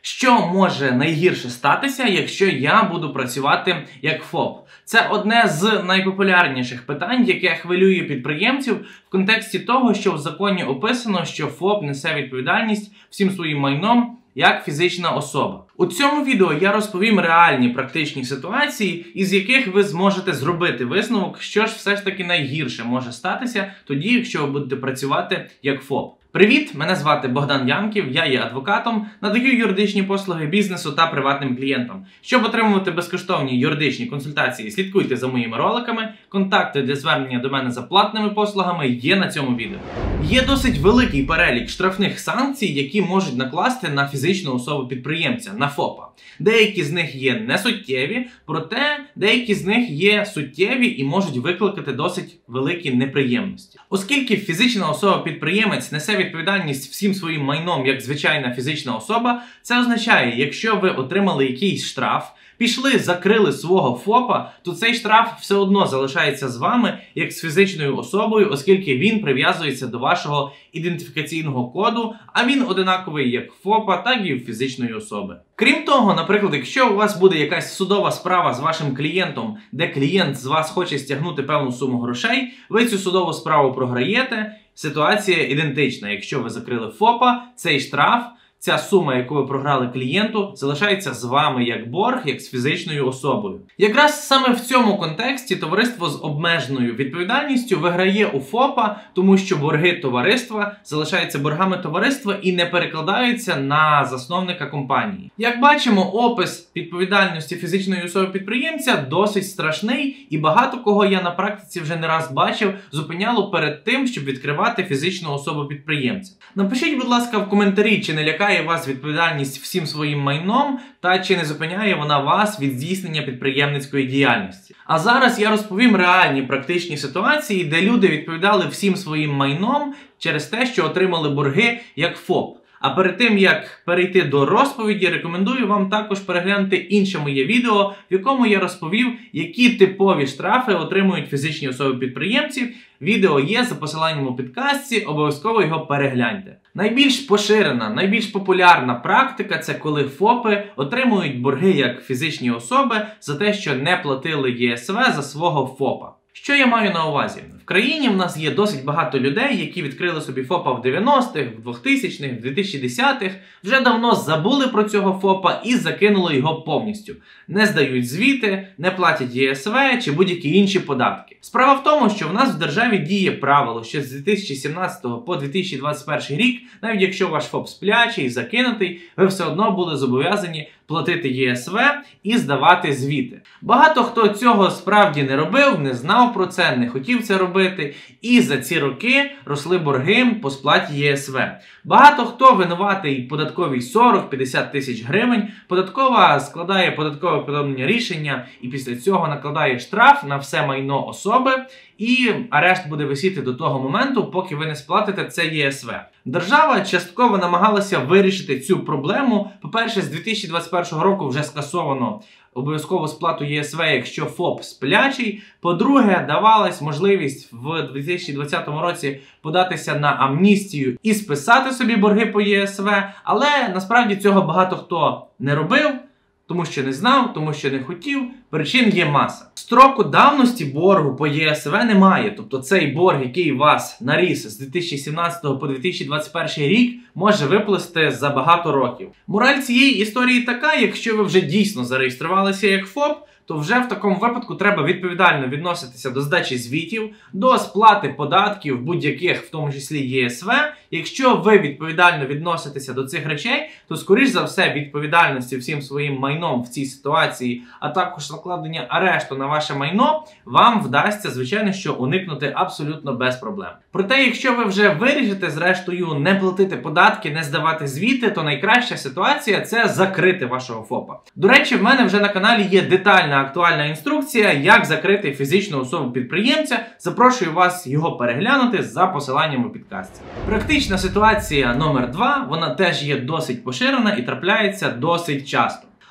Що може найгірше статися, якщо я буду працювати як ФОП? Це одне з найпопулярніших питань, яке хвилює підприємців в контексті того, що в законі описано, що ФОП несе відповідальність всім своїм майном як фізична особа. У цьому відео я розповім реальні практичні ситуації, із яких ви зможете зробити висновок, що ж все ж таки найгірше може статися тоді, якщо ви будете працювати як ФОП. Привіт! Мене звати Богдан Янків, я є адвокатом, надаю юридичні послуги бізнесу та приватним клієнтам. Щоб отримувати безкоштовні юридичні консультації, слідкуйте за моїми роликами. Контакти для звернення до мене за платними послугами є на цьому відео. Є досить великий перелік штрафних санкцій, які можуть накласти на фізичну особу-підприємця, на ФОПа. Деякі з них є несуттєві, проте деякі з них є суттєві і можуть викликати досить великі неприємності. Оскільки фізична особа-підприємець несе відповідальність всім своїм майном як звичайна фізична особа, це означає, якщо ви отримали якийсь штраф, пішли, закрили свого ФОПа, то цей штраф все одно залишається з вами як з фізичною особою, оскільки він прив'язується до вашого ідентифікаційного коду, а він одинаковий як ФОПа, так і в фізичної особи. Крім того, наприклад, якщо у вас буде якась судова справа з вашим клієнтом, де клієнт з вас хоче стягнути певну суму грошей, ви цю судову справу програєте, ситуація ідентична. Якщо ви закрили ФОПа, цей штраф, ця сума, яку ви програли клієнту, залишається з вами як борг, як з фізичною особою. Якраз саме в цьому контексті товариство з обмеженою відповідальністю виграє у ФОПа, тому що борги товариства залишаються боргами товариства і не перекладаються на засновника компанії. Як бачимо, опис відповідальності фізичної особи-підприємця досить страшний, і багато кого я на практиці вже не раз бачив, зупиняло перед тим, щоб відкривати фізичну особу-підприємця. Напишіть, будь ласка, в коментарі, чи не лякає вас відповідальність всім своїм майном, та чи не зупиняє вона вас від здійснення підприємницької діяльності. А зараз я розповім реальні практичні ситуації, де люди відповідали всім своїм майном через те, що отримали борги як ФОП. А перед тим, як перейти до розповіді, рекомендую вам також переглянути інше моє відео, в якому я розповів, які типові штрафи отримують фізичні особи-підприємці. Відео є за посиланням у підкастці, обов'язково його перегляньте. Найбільш поширена, найбільш популярна практика – це коли ФОПи отримують борги як фізичні особи за те, що не платили ЄСВ за свого ФОПа. Що я маю на увазі? В країні в нас є досить багато людей, які відкрили собі ФОПа в 90-х, в 2000-х, в 2010-х, вже давно забули про цього ФОПа і закинули його повністю. Не здають звіти, не платять ЄСВ чи будь-які інші податки. Справа в тому, що в нас в державі діє правило, що з 2017 по 2021 рік, навіть якщо ваш ФОП сплячий, закинутий, ви все одно були зобов'язані платити ЄСВ і здавати звіти. Багато хто цього справді не робив, не знав про це, не хотів це робити, і за ці роки росли борги по сплаті ЄСВ. Багато хто винуватий податковій 40-50 тисяч гривень, податкова складає податкове повідомлення рішення і після цього накладає штраф на все майно особи, і арешт буде висіти до того моменту, поки ви не сплатите це ЄСВ. Держава частково намагалася вирішити цю проблему. По-перше, з 2021 року вже скасовано обов'язкову сплату ЄСВ, якщо ФОП сплячий. По-друге, давалась можливість в 2020 році податися на амністію і списати собі борги по ЄСВ, але насправді цього багато хто не робив, тому що не знав, тому що не хотів. Причин є маса. Строку давності боргу по ЄСВ немає. Тобто цей борг, який вас наріс з 2017 по 2021 рік, може виплисти за багато років. Мораль цієї історії така: якщо ви вже дійсно зареєструвалися як ФОП, то вже в такому випадку треба відповідально відноситися до здачі звітів, до сплати податків будь-яких, в тому числі ЄСВ. Якщо ви відповідально відноситеся до цих речей, то, скоріш за все, відповідальності всім своїм майном в цій ситуації, а також накладення арешту на ваше майно, вам вдасться, звичайно, що уникнути абсолютно без проблем. Проте, якщо ви вже вирішите, зрештою, не платити податки, не здавати звіти, то найкраща ситуація – це закрити вашого ФОПа. До речі, в мене вже на каналі є детальна актуальна інструкція, як закрити фізичну особу-підприємця. Запрошую вас його переглянути за посиланням у підкасті. Практична ситуація номер 2, вона теж є досить поширена і трапляється досить часто.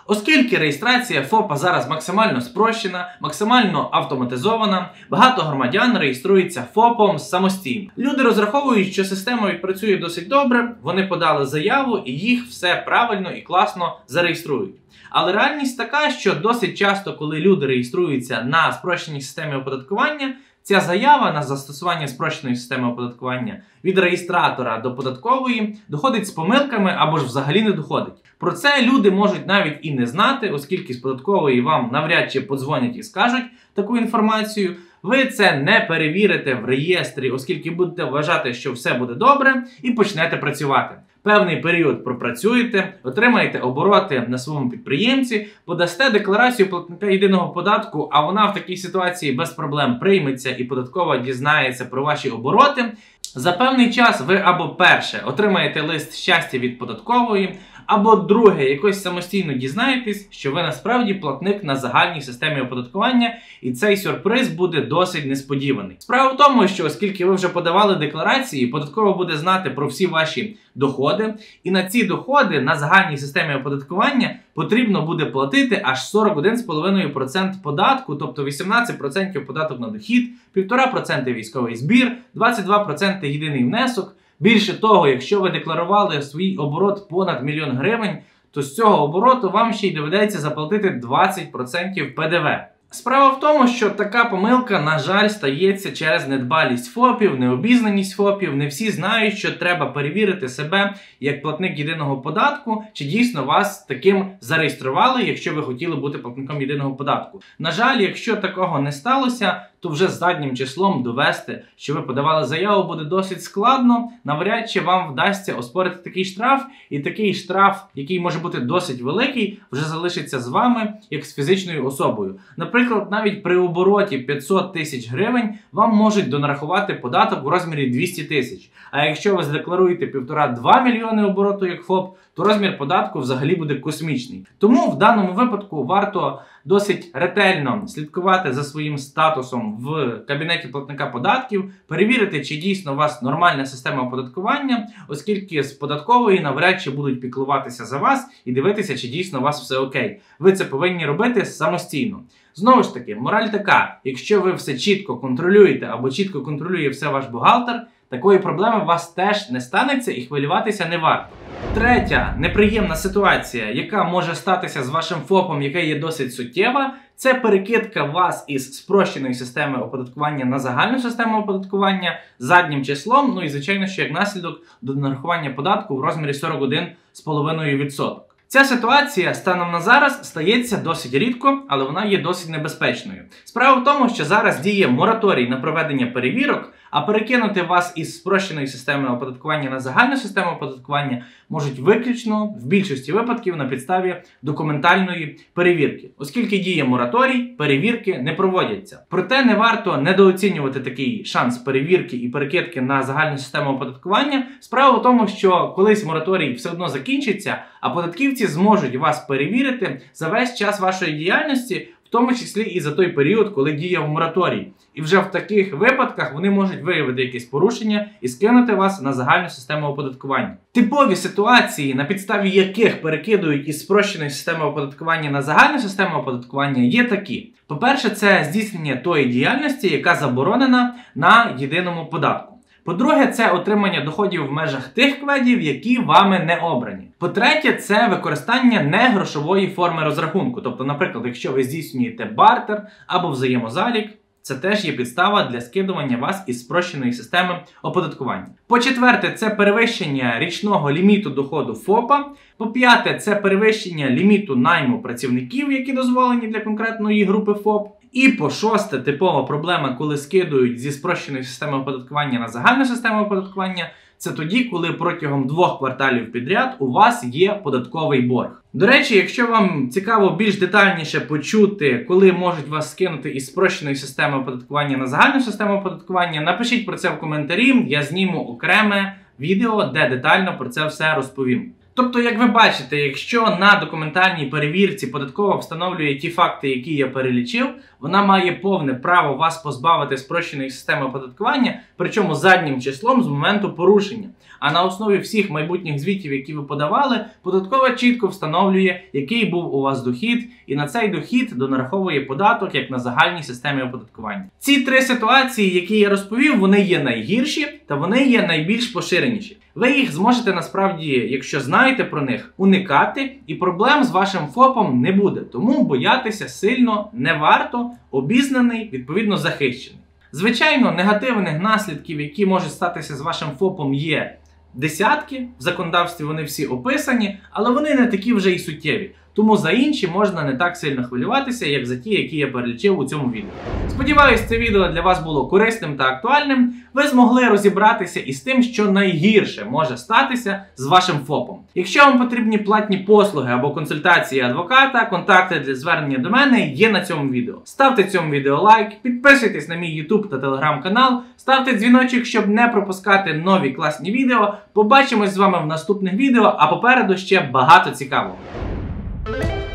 Оскільки реєстрація ФОПа зараз максимально спрощена, максимально автоматизована, багато громадян реєструються ФОПом самостійно. Люди розраховують, що система відпрацює досить добре, вони подали заяву і їх все правильно і класно зареєструють. Але реальність така, що досить часто, коли люди реєструються на спрощеній системі оподаткування, ця заява на застосування спрощеної системи оподаткування від реєстратора до податкової доходить з помилками або ж взагалі не доходить. Про це люди можуть навіть і не знати, оскільки з податкової вам навряд чи подзвонять і скажуть таку інформацію. Ви це не перевірите в реєстрі, оскільки будете вважати, що все буде добре, і почнете працювати. Певний період пропрацюєте, отримаєте обороти на своєму підприємці, подасте декларацію платника єдиного податку, а вона в такій ситуації без проблем прийметься і податкова дізнається про ваші обороти. За певний час ви або перше отримаєте лист щастя від податкової, або друге, якось самостійно дізнаєтесь, що ви насправді платник на загальній системі оподаткування, і цей сюрприз буде досить несподіваний. Справа в тому, що оскільки ви вже подавали декларації, податкова буде знати про всі ваші доходи, і на ці доходи на загальній системі оподаткування потрібно буде платити аж 41,5% податку, тобто 18% податок на дохід, 1,5% військовий збір, 22% єдиний внесок. Більше того, якщо ви декларували свій оборот понад 1 000 000 гривень, то з цього обороту вам ще й доведеться заплатити 20% ПДВ. Справа в тому, що така помилка, на жаль, стається через недбалість ФОПів, необізнаність ФОПів. Не всі знають, що треба перевірити себе як платник єдиного податку, чи дійсно вас таким зареєстрували, якщо ви хотіли бути платником єдиного податку. На жаль, якщо такого не сталося, то вже з заднім числом довести, що ви подавали заяву, буде досить складно. Навряд чи вам вдасться оспорити такий штраф, і такий штраф, який може бути досить великий, вже залишиться з вами, як з фізичною особою. Наприклад, навіть при обороті 500 тисяч гривень вам можуть донарахувати податок у розмірі 200 тисяч. А якщо ви задекларуєте 1,5-2 мільйони обороту як ФОП, то розмір податку взагалі буде космічний. Тому в даному випадку варто досить ретельно слідкувати за своїм статусом в кабінеті платника податків, перевірити, чи дійсно у вас нормальна система оподаткування, оскільки з податкової навряд чи будуть піклуватися за вас і дивитися, чи дійсно у вас все окей. Ви це повинні робити самостійно. Знову ж таки, мораль така, якщо ви все чітко контролюєте або чітко контролює все ваш бухгалтер, такої проблеми у вас теж не станеться і хвилюватися не варто. Третя неприємна ситуація, яка може статися з вашим ФОПом, яка є досить суттєва, це перекидка вас із спрощеної системи оподаткування на загальну систему оподаткування заднім числом, ну і звичайно, що як наслідок до нарахування податку в розмірі 41,5%. Ця ситуація станом на зараз стається досить рідко, але вона є досить небезпечною. Справа в тому, що зараз діє мораторій на проведення перевірок, а перекинути вас із спрощеної системи оподаткування на загальну систему оподаткування можуть виключно в більшості випадків на підставі документальної перевірки. Оскільки діє мораторій, перевірки не проводяться. Проте не варто недооцінювати такий шанс перевірки і перекидки на загальну систему оподаткування. Справа в тому, що колись мораторій все одно закінчиться, а податківці зможуть вас перевірити за весь час вашої діяльності, в тому числі і за той період, коли діяв мораторій. І вже в таких випадках вони можуть виявити якісь порушення і скинути вас на загальну систему оподаткування. Типові ситуації, на підставі яких перекидують із спрощеної системи оподаткування на загальну систему оподаткування, є такі. По-перше, це здійснення тої діяльності, яка заборонена на єдиному податку. По-друге, це отримання доходів в межах тих кведів, які вами не обрані. По-третє, це використання негрошової форми розрахунку. Тобто, наприклад, якщо ви здійснюєте бартер або взаємозалік, це теж є підстава для скидування вас із спрощеної системи оподаткування. По-четверте, це перевищення річного ліміту доходу ФОПа. По-п'яте, це перевищення ліміту найму працівників, які дозволені для конкретної групи ФОП. І по-шосте, типова проблема, коли скидують зі спрощеної системи оподаткування на загальну систему оподаткування, це тоді, коли протягом 2 кварталів підряд у вас є податковий борг. До речі, якщо вам цікаво більш детальніше почути, коли можуть вас скинути із спрощеної системи оподаткування на загальну систему оподаткування, напишіть про це в коментарі, я зніму окреме відео, де детально про це все розповім. Тобто, як ви бачите, якщо на документальній перевірці податкова встановлює ті факти, які я перелічив, вона має повне право вас позбавити спрощеної системи оподаткування, причому заднім числом з моменту порушення. А на основі всіх майбутніх звітів, які ви подавали, податкова чітко встановлює, який був у вас дохід, і на цей дохід донараховує податок, як на загальній системі оподаткування. Ці три ситуації, які я розповів, вони є найгірші та вони є найбільш поширеніші. Ви їх зможете насправді, якщо знаєте про них, уникати, і проблем з вашим ФОПом не буде. Тому боятися сильно не варто, обізнаний, відповідно захищений. Звичайно, негативних наслідків, які можуть статися з вашим ФОПом, є десятки, в законодавстві вони всі описані, але вони не такі вже і суттєві. Тому за інші можна не так сильно хвилюватися, як за ті, які я перелічив у цьому відео. Сподіваюсь, це відео для вас було корисним та актуальним. Ви змогли розібратися із тим, що найгірше може статися з вашим ФОПом. Якщо вам потрібні платні послуги або консультації адвоката, контакти для звернення до мене є на цьому відео. Ставте цьому відео лайк, підписуйтесь на мій YouTube та Telegram канал, ставте дзвіночок, щоб не пропускати нові класні відео. Побачимось з вами в наступних відео, а попереду ще багато цікавого.